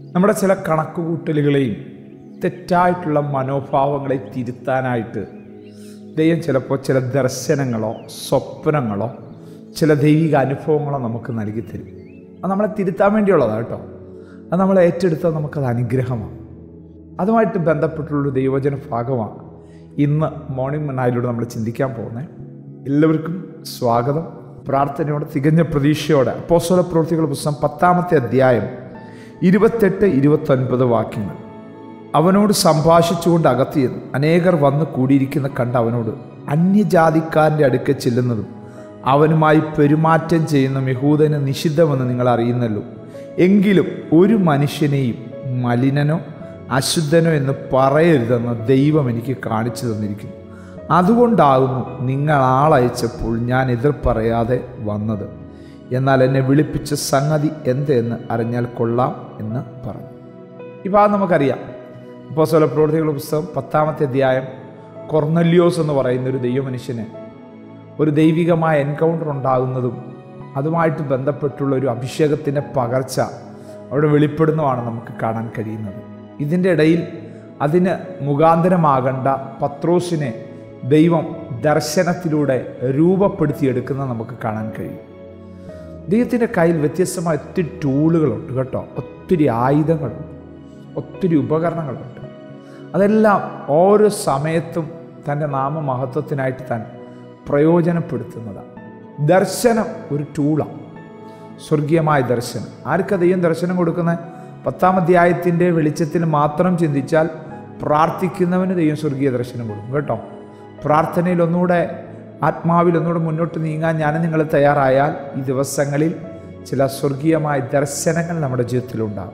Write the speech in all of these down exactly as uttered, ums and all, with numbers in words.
നമ്മുടെ ചില കണക്കുകൂട്ടലുകളെയും തെറ്റായിട്ടുള്ള മനോഭാവങ്ങളെ തിരുത്താനായിട്ട് ദൈവം ചിലപ്പോൾ ചില ദർശനങ്ങളോ സ്വപ്നങ്ങളോ ചില ദൈവിക അനുഭവങ്ങളോ നമുക്ക് നൽകി തരും. അത് നമ്മളെ തിരുത്താൻ വേണ്ടിയുള്ളതാണ് കേട്ടോ. അത് നമ്മൾ ഏറ്റെടുത്താൽ നമുക്കത് അനുഗ്രഹമാണ്. അതുമായിട്ട് ബന്ധപ്പെട്ടുള്ളൊരു ദൈവവചന ഭാഗമാണ് ഇന്ന് മോർണിംഗ് മന്നായിലൂടെ നമ്മൾ ചിന്തിക്കാൻ പോകുന്നത്. എല്ലാവർക്കും സ്വാഗതം. പ്രാർത്ഥനയോടെ തികഞ്ഞ പ്രതീക്ഷയോടെ അപ്പോസ്തല പ്രവൃത്തികളുടെ പുസ്തകം പത്താമത്തെ അധ്യായം ഇരുപത്തെട്ട് ഇരുപത്തൊൻപത് വാക്യങ്ങൾ. അവനോട് സംഭാഷിച്ചുകൊണ്ട് അകത്തിയെന്ന് അനേകർ വന്ന് കൂടിയിരിക്കുന്ന കണ്ട് അവനോട്, അന്യജാതിക്കാരൻ്റെ അടുക്കൽ ചെല്ലുന്നതും അവനുമായി പെരുമാറ്റം ചെയ്യുന്ന യഹൂദന് നിഷിദ്ധമെന്ന് നിങ്ങൾ അറിയുന്നല്ലോ. എങ്കിലും ഒരു മനുഷ്യനെയും മലിനനോ അശുദ്ധനോ എന്ന് പറയരുതെന്ന് ദൈവം എനിക്ക് കാണിച്ചു തന്നിരിക്കുന്നു. അതുകൊണ്ടാകുന്നു നിങ്ങൾ ആളയച്ചപ്പോൾ ഞാൻ എതിർ പറയാതെ വന്നത്. എന്നാൽ എന്നെ വിളിപ്പിച്ച സംഗതി എന്തെന്ന് അറിഞ്ഞാൽ കൊള്ളാം എന്ന് പറഞ്ഞു. ഈ ഭാഗം നമുക്കറിയാം. അപ്പോസ്തല പ്രവൃത്തികളുടെ പുസ്തകം പത്താമത്തെ അധ്യായം കൊർന്നല്യോസ് എന്ന് പറയുന്ന ഒരു ദൈവമനുഷ്യന് ഒരു ദൈവികമായ എൻകൗണ്ടർ ഉണ്ടാകുന്നതും അതുമായിട്ട് ബന്ധപ്പെട്ടുള്ള ഒരു അഭിഷേകത്തിൻ്റെ പകർച്ച അവിടെ വെളിപ്പെടുന്നതാണ് നമുക്ക് കാണാൻ കഴിയുന്നത്. ഇതിൻ്റെ ഇടയിൽ അതിന് മുഖാന്തരമാകേണ്ട പത്രോസിനെ ദൈവം ദർശനത്തിലൂടെ രൂപപ്പെടുത്തിയെടുക്കുന്ന നമുക്ക് കാണാൻ കഴിയും. ദൈവത്തിൻ്റെ കയ്യിൽ വ്യത്യസ്തമായ ഒത്തിരി ടൂളുകളുണ്ട് കേട്ടോ. ഒത്തിരി ആയുധങ്ങളുണ്ട്, ഒത്തിരി ഉപകരണങ്ങളുണ്ട്. അതെല്ലാം ഓരോ സമയത്തും തൻ്റെ നാമമഹത്വത്തിനായിട്ട് താൻ പ്രയോജനപ്പെടുത്തുന്നതാണ്. ദർശനം ഒരു ടൂളാണ്, സ്വർഗീയമായ ദർശനം. ആർക്കാ ദൈവം ദർശനം കൊടുക്കുന്നത്? പത്താം അധ്യായത്തിൻ്റെ വെളിച്ചത്തിൽ മാത്രം ചിന്തിച്ചാൽ പ്രാർത്ഥിക്കുന്നവന് ദൈവം സ്വർഗീയ ദർശനം കൊടുക്കും കേട്ടോ. പ്രാർത്ഥനയിൽ ഒന്നുകൂടെ ആത്മാവിൽ ഒന്നുകൂടെ മുന്നോട്ട് നീങ്ങാൻ ഞാൻ നിങ്ങൾ തയ്യാറായാൽ ഈ ദിവസങ്ങളിൽ ചില സ്വർഗീയമായ ദർശനങ്ങൾ നമ്മുടെ ജീവിതത്തിലുണ്ടാകും.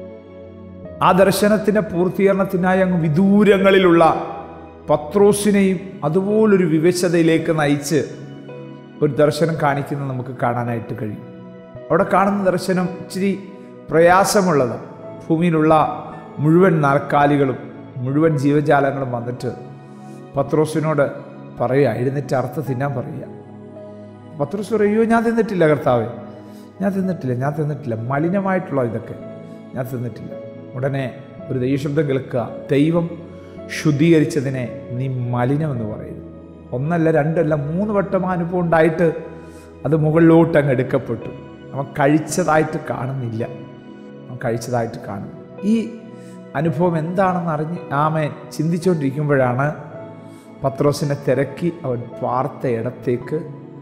ആ ദർശനത്തിൻ്റെ പൂർത്തീകരണത്തിനായി അങ്ങ് വിദൂരങ്ങളിലുള്ള പത്രോസിനെയും അതുപോലൊരു വിവശതയിലേക്ക് നയിച്ച് ഒരു ദർശനം കാണിക്കുന്നത് നമുക്ക് കാണാനായിട്ട് കഴിയും. അവിടെ കാണുന്ന ദർശനം ഇച്ചിരി പ്രയാസമുള്ളതാണ്. ഭൂമിയിലുള്ള മുഴുവൻ നാൽക്കാലികളും മുഴുവൻ ജീവജാലങ്ങളും വന്നിട്ട് പത്രോസിനോട് പറയുക, എഴുന്നേറ്റ് അർത്ഥ തിന്നാൻ പറയുക. പത്രോസ് പറയോ, ഞാൻ തിന്നിട്ടില്ല കർത്താവേ, ഞാൻ തിന്നിട്ടില്ല ഞാൻ തിന്നിട്ടില്ല മലിനമായിട്ടുള്ള ഇതൊക്കെ ഞാൻ തിന്നിട്ടില്ല. ഉടനെ ഒരു ദൈവശബ്ദം കേൾക്കുക, ദൈവം ശുദ്ധീകരിച്ചതിനെ നീ മലിനമെന്ന് പറയുന്നു. ഒന്നല്ല രണ്ടല്ല മൂന്ന് വട്ടം അനുഭവം ഉണ്ടായിട്ട് അത് മുകളിലോട്ട് അങ്ങ് എടുക്കപ്പെട്ടു. അവൻ കഴിച്ചതായിട്ട് കാണുന്നില്ല, അവൻ കഴിച്ചതായിട്ട് കാണുന്നു. ഈ അനുഭവം എന്താണെന്ന് അറിഞ്ഞ് ആമേൻ ചിന്തിച്ചുകൊണ്ടിരിക്കുമ്പോഴാണ് പത്രോസിനെ തിരക്കി അവൻ പാർത്ത ഇടത്തേക്ക്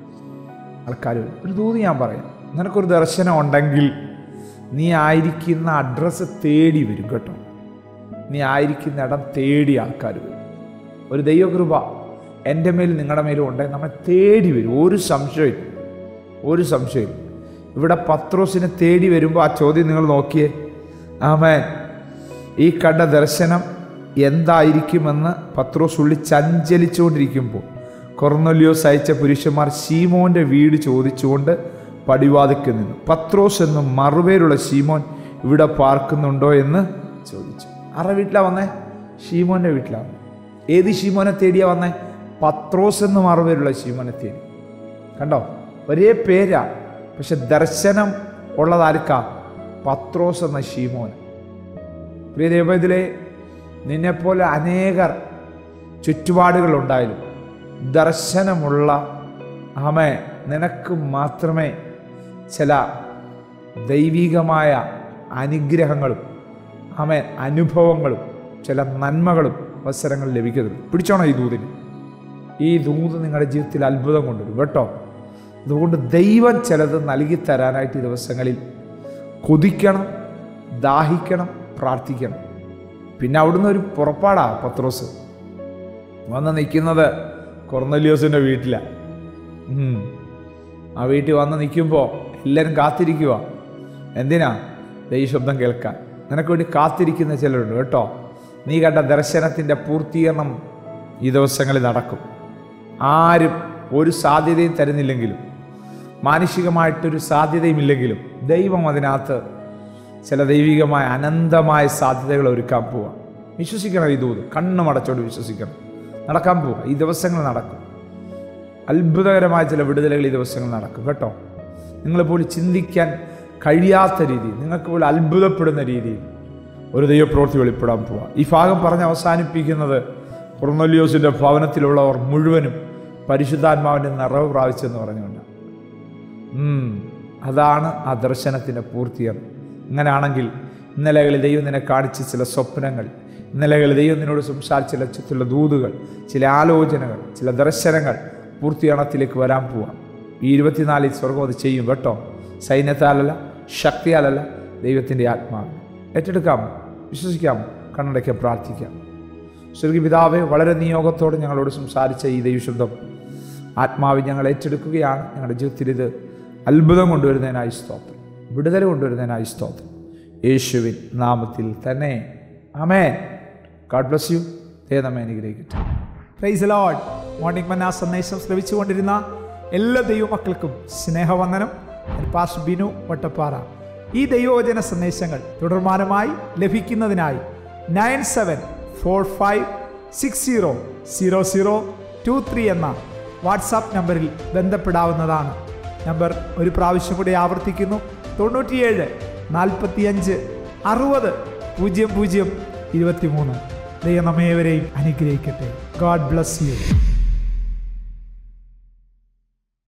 ആൾക്കാർ വരും. ഒരു ദൂത് ഞാൻ പറയാം, നിനക്കൊരു ദർശനം ഉണ്ടെങ്കിൽ നീ ആയിരിക്കുന്ന അഡ്രസ്സ് തേടി വരും കേട്ടോ. നീ ആയിരിക്കുന്ന ഇടം തേടി ആൾക്കാർ വരും. ഒരു ദൈവകൃപ എൻ്റെ മേലും നിങ്ങളുടെ മേലും ഉണ്ടെങ്കിൽ നമ്മെ തേടി വരും. ഒരു സംശയം ഒരു സംശയം ഇവിടെ പത്രോസിനെ തേടി വരുമ്പോൾ ആ ചോദ്യം നിങ്ങൾ നോക്കിയേ. ആമേൻ. ഈ കണ്ട ദർശനം എന്തായിരിക്കുമെന്ന് പത്രോസ് ഉള്ളിൽ ചഞ്ചലിച്ചുകൊണ്ടിരിക്കുമ്പോൾ കൊർന്നല്യോസ് അയച്ച പുരുഷന്മാർ ശീമോൻ്റെ വീട് ചോദിച്ചുകൊണ്ട് പടിവാതിൽക്കൽ നിന്നു. പത്രോസ് എന്ന് മറുപേരുള്ള ശീമോൻ ഇവിടെ പാർക്കുന്നുണ്ടോ എന്ന് ചോദിച്ചു. ആരുടെ വീട്ടിലാണ് വന്നേ? ശീമോൻ്റെ വീട്ടിലാണ്. ഏത് ശീമോനെ തേടിയാ വന്നേ? പത്രോസ് എന്ന് മറുപേരുള്ള ശീമോനെ തേടി. കണ്ടോ, ഒരേ പേരാ, പക്ഷെ ദർശനം ഉള്ളതാർക്കാ? പത്രോസ് എന്ന ശീമോൻ. പ്രിയ ദൈവത്തിലെ നിന്നെപ്പോലെ അനേകർ ചുറ്റുപാടുകളുണ്ടായാലും ദർശനമുള്ള ആമേ നിനക്ക് മാത്രമേ ചില ദൈവികമായ അനുഗ്രഹങ്ങളും ആമേ അനുഭവങ്ങളും ചില നന്മകളും അവസരങ്ങൾ ലഭിക്കരുത്. പിടിച്ചോണം ഈ ദൂതിന്. ഈ ദൂത് നിങ്ങളുടെ ജീവിതത്തിൽ അത്ഭുതം കൊണ്ടുവരും കേട്ടോ. അതുകൊണ്ട് ദൈവം ചിലത് നൽകി തരാനായിട്ട് ഈ ദിവസങ്ങളിൽ കൊതിക്കണം, ദാഹിക്കണം, പ്രാർത്ഥിക്കണം. പിന്നെ അവിടുന്ന് ഒരു പുറപ്പാടാ. പത്രോസ് വന്ന് നിൽക്കുന്നത് കൊർന്നല്യോസിൻ്റെ വീട്ടിലാണ്. ആ വീട്ടിൽ വന്ന് നിൽക്കുമ്പോൾ എല്ലാവരും കാത്തിരിക്കുക. എന്തിനാ? ദൈവശബ്ദം കേൾക്കാൻ. നിനക്ക് വേണ്ടി കാത്തിരിക്കുന്ന ചിലരുണ്ട് കേട്ടോ. നീ കണ്ട ദർശനത്തിൻ്റെ പൂർത്തീകരണം ഈ ദിവസങ്ങളിൽ നടക്കും. ആരും ഒരു സാധ്യതയും തരുന്നില്ലെങ്കിലും, മാനുഷികമായിട്ടൊരു സാധ്യതയും ഇല്ലെങ്കിലും ദൈവം അതിനകത്ത് ചില ദൈവികമായ അനന്തമായ സാധ്യതകൾ ഒരുക്കാൻ പോവുക. വിശ്വസിക്കണം. ഈ ദൂത് കണ്ണുമടച്ചോട് വിശ്വസിക്കണം. നടക്കാൻ പോവുക. ഈ ദിവസങ്ങൾ നടക്കും. അത്ഭുതകരമായ ചില വിടുതലുകൾ ഈ ദിവസങ്ങൾ നടക്കും കേട്ടോ. നിങ്ങളെപ്പോലും ചിന്തിക്കാൻ കഴിയാത്ത രീതിയിൽ, നിങ്ങൾക്ക് പോലും അത്ഭുതപ്പെടുന്ന രീതിയിൽ ഒരു ദൈവപ്രവൃത്തി വെളിപ്പെടാൻ പോവാം. ഈ ഭാഗം പറഞ്ഞ് അവസാനിപ്പിക്കുന്നത് കൊർന്നേലിയോസിൻ്റെ ഭവനത്തിലുള്ളവർ മുഴുവനും പരിശുദ്ധാത്മാവിൻ്റെ നിറവ് പ്രാപിച്ചെന്ന് പറഞ്ഞുകൊണ്ട്. അതാണ് ആ ദർശനത്തിൻ്റെ പൂർത്തീകരണം. അങ്ങനെയാണെങ്കിൽ ഇന്നലകളിൽ ദൈവം നിന്നെ കാണിച്ച ചില സ്വപ്നങ്ങൾ, ഇന്നലകളിൽ ദൈവം നിന്നോട് സംസാരിച്ച ചില ദൂതുകൾ, ചില ആലോചനകൾ, ചില ദർശനങ്ങൾ പൂർത്തീകരണത്തിലേക്ക് വരാൻ പോവാം. ഈ ഇരുപത്തിനാലിൽ സ്വർഗം അത് ചെയ്യും കേട്ടോ. സൈന്യത്താലല്ല, ശക്തിയാലല്ല, ദൈവത്തിൻ്റെ ആത്മാവ്. ഏറ്റെടുക്കാമോ? വിശ്വസിക്കാമോ? കണ്ണടയ്ക്കാൻ പ്രാർത്ഥിക്കാം. സ്വർഗീയ പിതാവേ, വളരെ നിയോഗത്തോടെ ഞങ്ങളോട് സംസാരിച്ച ഈ ദൈവശബ്ദം ആത്മാവിൽ ഞങ്ങൾ ഏറ്റെടുക്കുകയാണ്. ഞങ്ങളുടെ ജീവിതത്തിൽ ഇത് അത്ഭുതം കൊണ്ടുവരുന്നതിനായി സ്തോത്രം, വിടുതൽ കൊണ്ടുവരുന്നതിനായി സ്തോത്രം, യേശുവിൻ നാമത്തിൽ തന്നെ. ആമേൻ. God bless you. ദൈവം നമ്മെ അനുഗ്രഹിക്കട്ടെ. Praise the Lord. മോർണിംഗ് മന്ന സന്ദേശം ശ്രവിച്ചുകൊണ്ടിരുന്ന എല്ലാ ദൈവമക്കൾക്കും സ്നേഹവന്ദനം. പാസ്റ്റർ ബിനു വട്ടപ്പാറ. ഈ ദൈവവചന സന്ദേശങ്ങൾ തുടർമാനമായി ലഭിക്കുന്നതിനായി nine seven four five six zero zero zero two three എന്ന വാട്സാപ്പ് നമ്പറിൽ ബന്ധപ്പെടാവുന്നതാണ്. നമ്പർ ഒരു പ്രാവശ്യം കൂടി ആവർത്തിക്കുന്നു: തൊണ്ണൂറ്റിയേഴ് നാൽപ്പത്തിയഞ്ച് അറുപത് പൂജ്യം പൂജ്യം ഇരുപത്തി മൂന്ന്. ദൈവം നമ്മേവരെയും അനുഗ്രഹിക്കട്ടെ. God bless U.